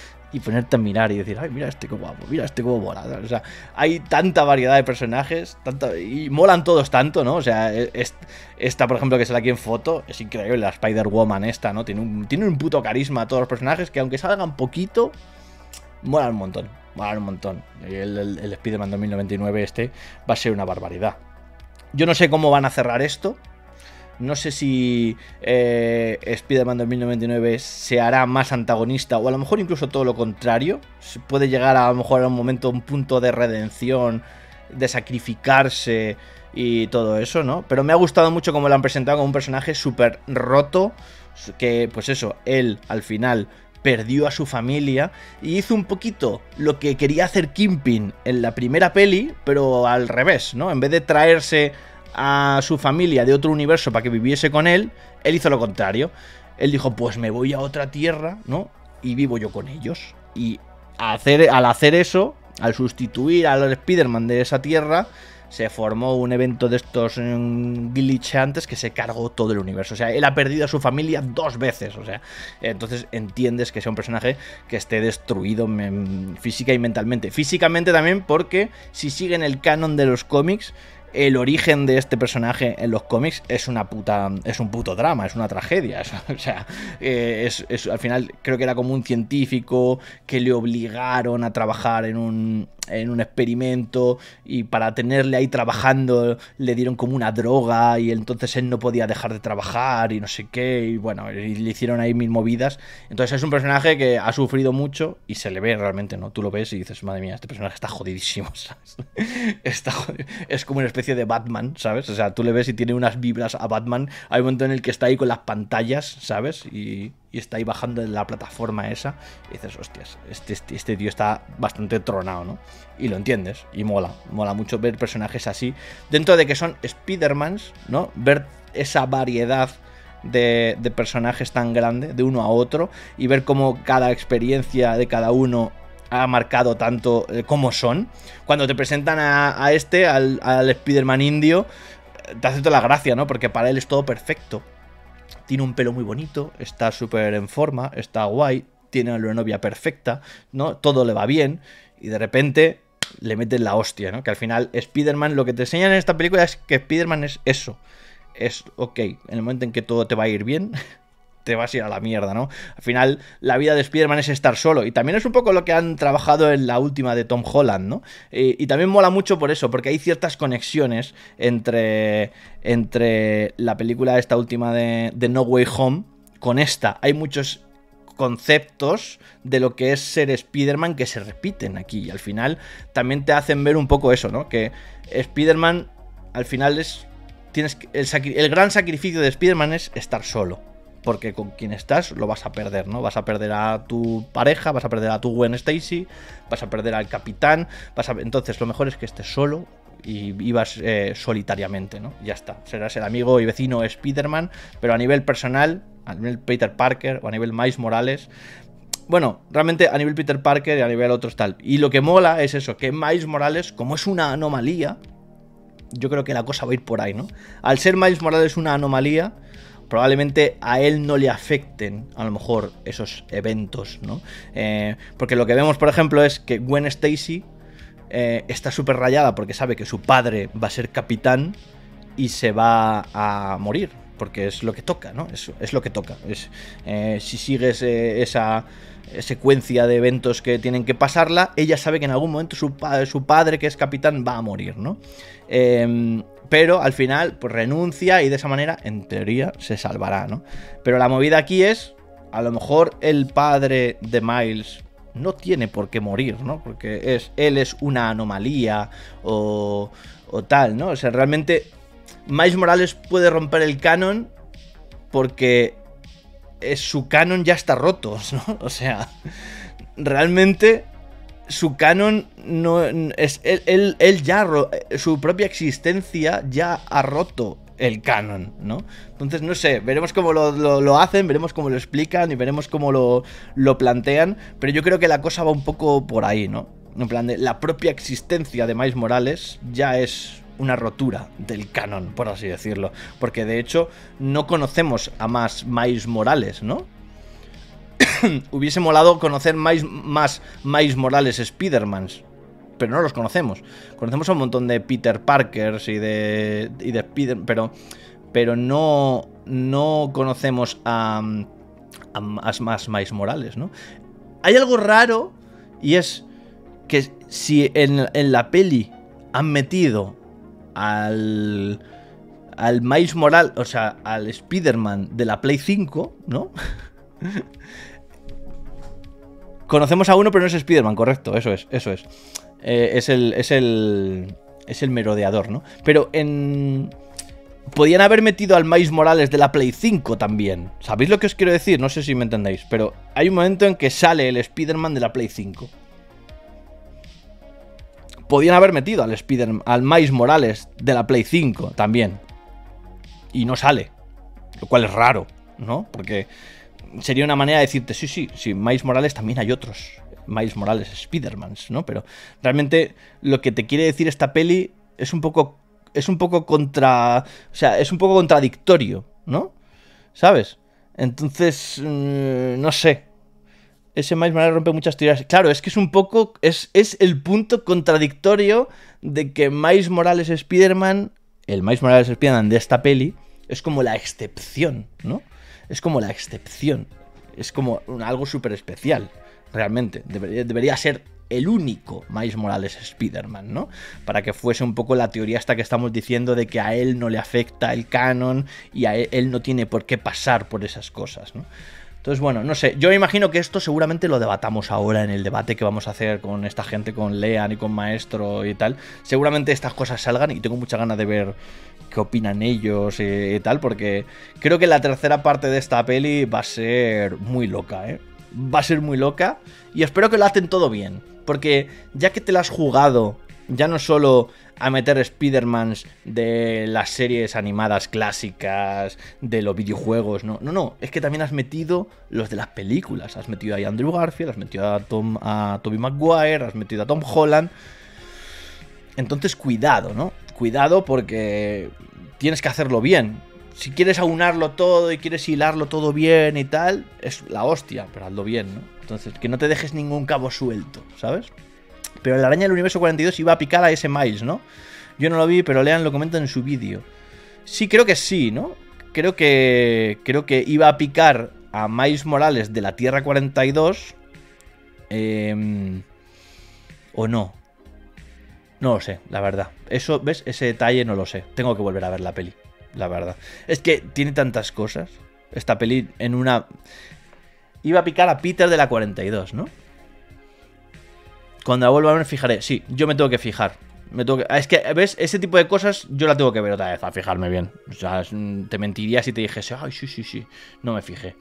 y ponerte a mirar y decir, ay, mira este qué guapo, mira este cómo mola. O sea, hay tanta variedad de personajes, tanta, y molan todos tanto, ¿no? O sea, es, esta, por ejemplo, que sale aquí en foto, es increíble, la Spider-Woman esta, ¿no? Tiene un, tiene un puto carisma a todos los personajes que, aunque salgan poquito, molan un montón, molan un montón. Y el, el, el Spider-Man dos mil noventa y nueve este va a ser una barbaridad. Yo no sé cómo van a cerrar esto. No sé si eh, Spider-Man dos mil noventa y nueve se hará más antagonista o a lo mejor incluso todo lo contrario. Se puede llegar a, a lo mejor a un momento, un punto de redención, de sacrificarse y todo eso, ¿no? Pero me ha gustado mucho cómo lo han presentado como un personaje súper roto, que pues eso, él al final perdió a su familia y hizo un poquito lo que quería hacer Kingpin en la primera peli, pero al revés, ¿no? En vez de traerse a su familia de otro universo para que viviese con él, él hizo lo contrario. Él dijo, pues me voy a otra tierra, ¿no? Y vivo yo con ellos. Y hacer, al hacer eso, al sustituir al Spider-Man de esa tierra, se formó un evento de estos um, glitchantes que se cargó todo el universo. O sea, él ha perdido a su familia dos veces. O sea, entonces entiendes que sea un personaje que esté destruido física y mentalmente. Físicamente también, porque si siguen el canon de los cómics, el origen de este personaje en los cómics es una puta, es un puto drama, es una tragedia. Es, o sea, eh, es, es, al final creo que era como un científico que le obligaron a trabajar en un, en un experimento y para tenerle ahí trabajando le dieron como una droga y entonces él no podía dejar de trabajar y no sé qué, y bueno, y le hicieron ahí mil movidas. Entonces es un personaje que ha sufrido mucho y se le ve realmente, ¿no? Tú lo ves y dices, madre mía, este personaje está jodidísimo, ¿sabes? Está jodido. Es como una especie de Batman, ¿sabes? O sea, tú le ves y tiene unas vibras a Batman. Hay un momento en el que está ahí con las pantallas, ¿sabes? Y, y está ahí bajando en la plataforma esa y dices, hostias, este, este, este tío está bastante tronado, ¿no? Y lo entiendes, y mola, mola mucho ver personajes así, dentro de que son Spider-Mans, ¿no? Ver esa variedad de, de personajes tan grande, de uno a otro, y ver cómo cada experiencia de cada uno ha marcado tanto eh, cómo son. Cuando te presentan a, a este, al, al Spider-Man indio, te hace toda la gracia, ¿no? Porque para él es todo perfecto. Tiene un pelo muy bonito, está súper en forma, está guay, tiene una novia perfecta, ¿no? Todo le va bien, y de repente le meten la hostia, ¿no? Que al final Spider-Man, lo que te enseñan en esta película es que Spider-Man es eso. Es, ok, en el momento en que todo te va a ir bien, te vas a ir a la mierda, ¿no? Al final, la vida de Spider-Man es estar solo. Y también es un poco lo que han trabajado en la última de Tom Holland, ¿no? Y, y también mola mucho por eso, porque hay ciertas conexiones entre, entre la película esta última de, de No Way Home con esta. Hay muchos conceptos de lo que es ser Spider-Man que se repiten aquí. Y al final también te hacen ver un poco eso, ¿no? Que Spider-Man, al final es... Tienes que, el, el gran sacrificio de Spider-Man es estar solo. Porque con quien estás lo vas a perder, ¿no? Vas a perder a tu pareja, vas a perder a tu Gwen Stacy, vas a perder al capitán, vas a... Entonces lo mejor es que estés solo y vivas eh, solitariamente, ¿no? Ya está, serás el amigo y vecino Spider-Man, pero a nivel personal, a nivel Peter Parker o a nivel Miles Morales... Bueno, realmente a nivel Peter Parker y a nivel otros tal. Y lo que mola es eso, que Miles Morales, como es una anomalía, yo creo que la cosa va a ir por ahí, ¿no? Al ser Miles Morales una anomalía, probablemente a él no le afecten a lo mejor esos eventos, ¿no? Eh, porque lo que vemos, por ejemplo, es que Gwen Stacy eh, está súper rayada porque sabe que su padre va a ser capitán y se va a morir, porque es lo que toca, ¿no? Es, es lo que toca. Es, eh, si sigues eh, esa secuencia de eventos que tienen que pasarla, ella sabe que en algún momento su, pa su padre, que es capitán, va a morir, ¿no? Eh, pero al final pues renuncia y de esa manera, en teoría, se salvará, ¿no? Pero la movida aquí es, a lo mejor el padre de Miles no tiene por qué morir, ¿no? Porque es, él es una anomalía o, o tal, ¿no? O sea, realmente Miles Morales puede romper el canon porque es, su canon ya está roto, ¿no? O sea, realmente su canon no es él, él, él ya ro, su propia existencia ya ha roto el canon, ¿no? Entonces, no sé, veremos cómo lo, lo, lo hacen, veremos cómo lo explican y veremos cómo lo, lo plantean, pero yo creo que la cosa va un poco por ahí, ¿no? En plan de la propia existencia de Miles Morales ya es una rotura del canon, por así decirlo, porque de hecho no conocemos a más Miles Morales, ¿no? Hubiese molado conocer más, más Miles Morales Spider-Mans, pero no los conocemos. Conocemos a un montón de Peter Parkers y de, y de Spider, pero, pero no, no conocemos a, a, a más Miles Morales, ¿no? Hay algo raro y es que si en, en la peli han metido al, al Miles Morales, o sea, al Spider-Man de la Play cinco, ¿no? Conocemos a uno, pero no es Spider-Man, correcto, eso es, eso es. Eh, es el. Es el. Es el merodeador, ¿no? Pero en. Podían haber metido al Miles Morales de la Play cinco también. ¿Sabéis lo que os quiero decir? No sé si me entendéis. Pero hay un momento en que sale el Spider-Man de la Play cinco. Podían haber metido al Spider al Miles Morales de la Play cinco también. Y no sale. Lo cual es raro, ¿no? Porque sería una manera de decirte, sí, sí, sí, Miles Morales también hay otros Miles Morales Spider-Mans, ¿no? Pero realmente lo que te quiere decir esta peli es un poco es un poco contra, o sea, es un poco contradictorio, ¿no? ¿Sabes? Entonces, mmm, no sé. Ese Miles Morales rompe muchas teorías. Claro, es que es un poco es, es el punto contradictorio de que Miles Morales Spider-Man, el Miles Morales Spider-Man de esta peli es como la excepción, ¿no? Es como la excepción. Es como algo súper especial. Realmente. Debería, debería ser el único Miles Morales Spider-Man, ¿no? Para que fuese un poco la teoría esta que estamos diciendo de que a él no le afecta el canon y a él, él no tiene por qué pasar por esas cosas, ¿no? Entonces, bueno, no sé. Yo me imagino que esto seguramente lo debatamos ahora en el debate que vamos a hacer con esta gente, con Lean y con Maestro y tal. Seguramente estas cosas salgan y tengo mucha ganas de ver qué opinan ellos y, y tal, porque creo que la tercera parte de esta peli va a ser muy loca, ¿eh? Va a ser muy loca y espero que lo hacen todo bien, porque ya que te la has jugado, ya no solo a meter Spider-Mans de las series animadas clásicas, de los videojuegos, no, no, no, es que también has metido los de las películas, has metido ahí a Andrew Garfield, has metido a Tom, a Tobey Maguire, has metido a Tom Holland, entonces cuidado, ¿no? Cuidado porque tienes que hacerlo bien. Si quieres aunarlo todo y quieres hilarlo todo bien y tal, es la hostia, pero hazlo bien, ¿no? Entonces, que no te dejes ningún cabo suelto, ¿sabes? Pero la araña del universo cuarenta y dos iba a picar a ese Miles, ¿no? Yo no lo vi, pero Lean lo comenta en su vídeo. Sí, creo que sí, ¿no? Creo que creo que iba a picar a Miles Morales de la Tierra cuarenta y dos. Eh, ¿O no? No lo sé, la verdad. Eso, ¿ves? Ese detalle no lo sé. Tengo que volver a ver la peli. La verdad. Es que tiene tantas cosas. Esta peli en una... Iba a picar a Peter de la cuarenta y dos, ¿no? Cuando la vuelva a ver me fijaré. Sí, yo me tengo que fijar. Me tengo que... Es que, ¿ves? Ese tipo de cosas yo la tengo que ver otra vez, a fijarme bien. O sea, te mentiría si te dijese, ay, sí, sí, sí. No me fijé.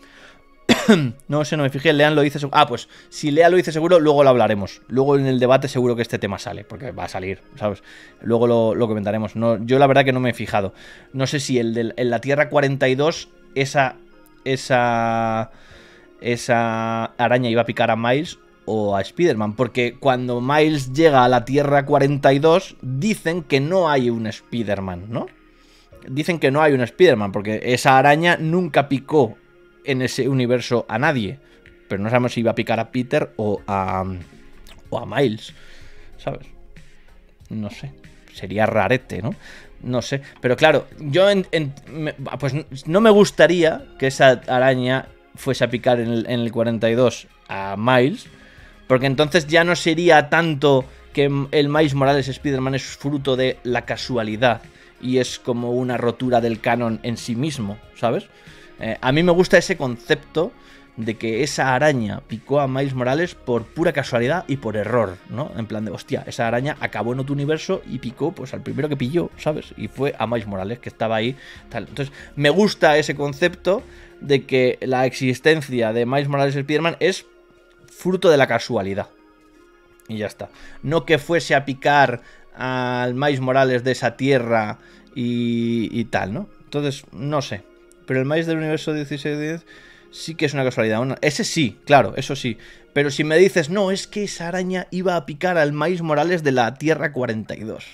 No sé, no me fijé. Lean lo dice seguro. Ah, pues si Lean lo dice seguro, luego lo hablaremos. Luego en el debate seguro que este tema sale, porque va a salir, ¿sabes? Luego lo, lo comentaremos. No, yo la verdad que no me he fijado. No sé si el de en la Tierra cuarenta y dos, esa, esa, esa araña iba a picar a Miles o a Spider-Man. Porque cuando Miles llega a la Tierra cuarenta y dos, dicen que no hay un Spider-Man, ¿no? Dicen que no hay un Spider-Man, porque esa araña nunca picó en ese universo a nadie, pero no sabemos si iba a picar a Peter o a o a Miles, ¿sabes? No sé, sería rarete, ¿no? No sé, pero claro, yo en, en, me, pues no me gustaría que esa araña fuese a picar en el, en el cuarenta y dos a Miles, porque entonces ya no sería tanto que el Miles Morales Spider-Man es fruto de la casualidad y es como una rotura del canon en sí mismo, ¿sabes? Eh, a mí me gusta ese concepto de que esa araña picó a Miles Morales por pura casualidad y por error, ¿no? En plan de, hostia, esa araña acabó en otro universo y picó pues al primero que pilló, ¿sabes? Y fue a Miles Morales, que estaba ahí, tal. Entonces, me gusta ese concepto de que la existencia de Miles Morales y Spider-Man es fruto de la casualidad. Y ya está. No que fuese a picar al Miles Morales de esa tierra y, y tal, ¿no? Entonces, no sé. Pero el Miles del universo dieciséis diez sí que es una casualidad. Una, ese sí, claro, eso sí. Pero si me dices, no, es que esa araña iba a picar al Miles Morales de la Tierra cuarenta y dos.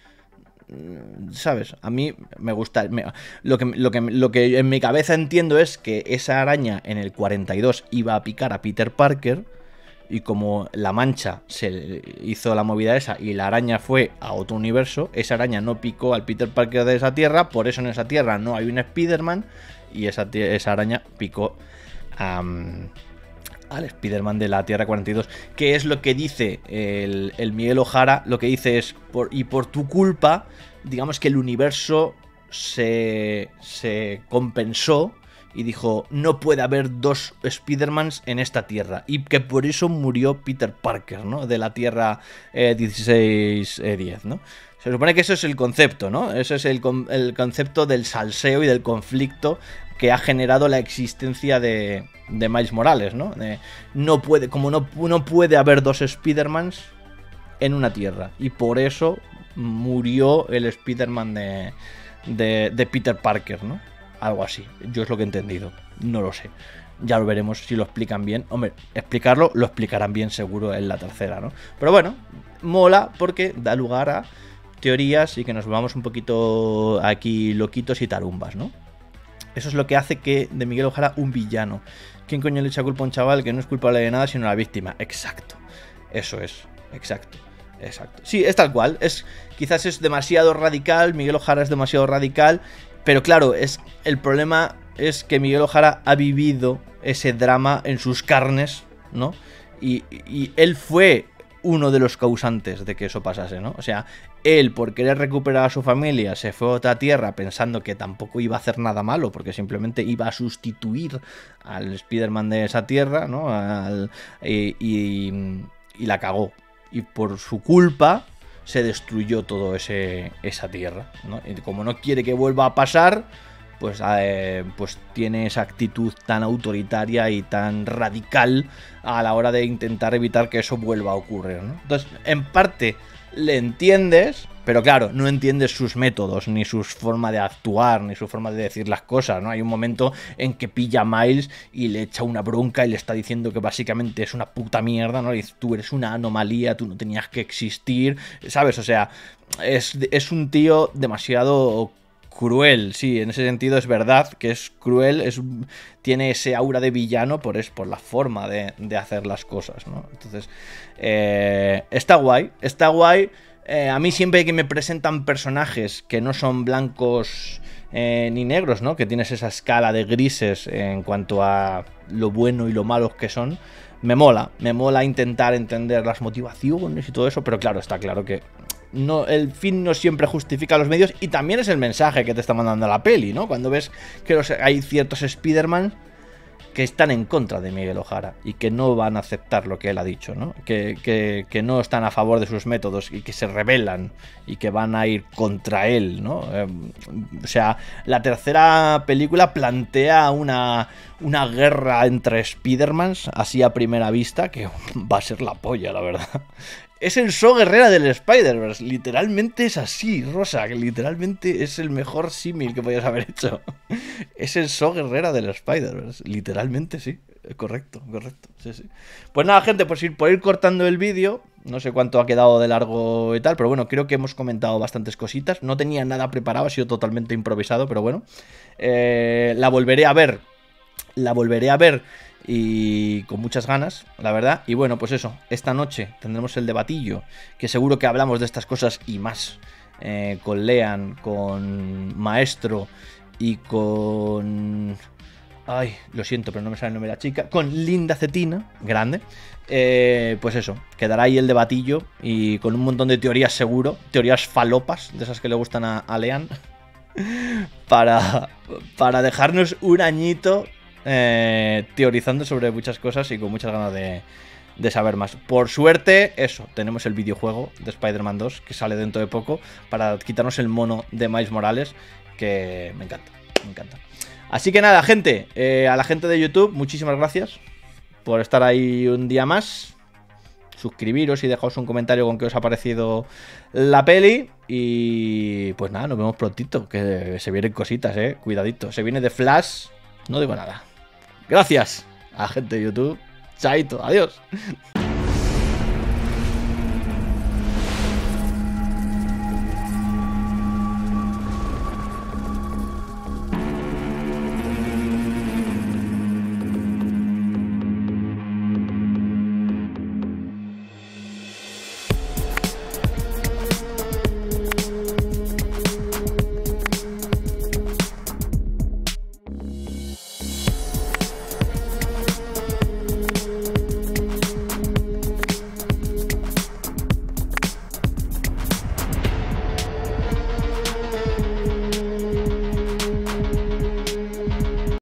¿Sabes? A mí me gusta. Me, lo, que, lo, que, lo que en mi cabeza entiendo es que esa araña en el cuarenta y dos iba a picar a Peter Parker. Y como la mancha se hizo la movida esa y la araña fue a otro universo, esa araña no picó al Peter Parker de esa tierra, por eso en esa tierra no hay un Spider-Man y esa, esa araña picó um, al Spider-Man de la Tierra cuarenta y dos. Que es lo que dice el, el Miguel O'Hara, lo que dice es, por, y por tu culpa, digamos que el universo se, se compensó y dijo, no puede haber dos Spider-Mans en esta tierra. Y que por eso murió Peter Parker, ¿no? De la Tierra eh, dieciséis diez, ¿no? Se supone que eso es el concepto, ¿no? Eso es el, el concepto del salseo y del conflicto que ha generado la existencia de, de Miles Morales, ¿no? De, no puede, como no, no puede haber dos Spider-Mans en una tierra. Y por eso murió el Spider-Man de, de, de Peter Parker, ¿no? Algo así, yo es lo que he entendido, no lo sé. Ya lo veremos si lo explican bien. Hombre, explicarlo lo explicarán bien seguro en la tercera, ¿no? Pero bueno, mola porque da lugar a teorías y que nos volvamos un poquito aquí loquitos y tarumbas, ¿no? Eso es lo que hace que de Miguel O'Hara un villano. ¿Quién coño le echa culpa a un chaval que no es culpable de nada sino la víctima? Exacto, eso es, exacto. Exacto. Sí, es tal cual. Es, quizás es demasiado radical, Miguel O'Hara es demasiado radical. Pero claro, es, el problema es que Miguel O'Hara ha vivido ese drama en sus carnes, ¿no? Y, y él fue uno de los causantes de que eso pasase, ¿no? O sea, él por querer recuperar a su familia se fue a otra tierra pensando que tampoco iba a hacer nada malo, porque simplemente iba a sustituir al Spider-Man de esa tierra, ¿no? Al, y, y, y la cagó. Y por su culpa se destruyó todo ese esa tierra, ¿no? Y como no quiere que vuelva a pasar, pues, eh, pues tiene esa actitud tan autoritaria y tan radical a la hora de intentar evitar que eso vuelva a ocurrir, ¿no? Entonces, en parte le entiendes, pero claro, no entiendes sus métodos, ni su forma de actuar, ni su forma de decir las cosas, ¿no? Hay un momento en que pilla a Miles y le echa una bronca y le está diciendo que básicamente es una puta mierda, ¿no? Y dice, tú eres una anomalía, tú no tenías que existir, ¿sabes? O sea, es, es un tío demasiado cruel, sí, en ese sentido es verdad que es cruel, es, tiene ese aura de villano por, es, por la forma de, de hacer las cosas, ¿no? Entonces, eh, está guay, está guay. Eh, a mí siempre que me presentan personajes que no son blancos eh, ni negros, ¿no? Que tienes esa escala de grises en cuanto a lo bueno y lo malos que son, me mola, me mola intentar entender las motivaciones y todo eso, pero claro, está claro que no, el fin no siempre justifica los medios y también es el mensaje que te está mandando la peli, ¿no? Cuando ves que los, hay ciertos Spider-Man que están en contra de Miguel O'Hara y que no van a aceptar lo que él ha dicho, ¿no? Que, que, que no están a favor de sus métodos y que se rebelan y que van a ir contra él, ¿no? Eh, o sea, la tercera película plantea una, una guerra entre Spider-Mans, así a primera vista, que va a ser la polla, la verdad. Es el So Guerrera del Spider-Verse. Literalmente es así, Rosa. Que literalmente es el mejor símil que podías haber hecho. Es el So Guerrera del Spider-Verse. Literalmente sí. Correcto, correcto. Sí, sí. Pues nada, gente, pues ir, por ir cortando el vídeo. No sé cuánto ha quedado de largo y tal. Pero bueno, creo que hemos comentado bastantes cositas. No tenía nada preparado, ha sido totalmente improvisado. Pero bueno. Eh, la volveré a ver. La volveré a ver. Y con muchas ganas, la verdad. Y bueno, pues eso, esta noche tendremos el debatillo, que seguro que hablamos de estas cosas y más, eh, con Lean, con Maestro y con... Ay, lo siento, pero no me sale el nombre de la chica. Con Linda Cetina, grande. Eh, pues eso, quedará ahí el debatillo y con un montón de teorías seguro, teorías falopas, de esas que le gustan a, a Lean, para, para dejarnos un añito Eh, teorizando sobre muchas cosas y con muchas ganas de, de saber más. Por suerte, eso, tenemos el videojuego de Spider-Man dos que sale dentro de poco para quitarnos el mono de Miles Morales, que me encanta, me encanta. Así que nada, gente, eh, a la gente de YouTube, muchísimas gracias por estar ahí un día más. suscribiros y dejaos un comentario con qué os ha parecido la peli. Y pues nada, nos vemos prontito, que se vienen cositas, eh. Cuidadito, se viene de Flash, no digo nada. Gracias a gente de YouTube. Chaito, adiós.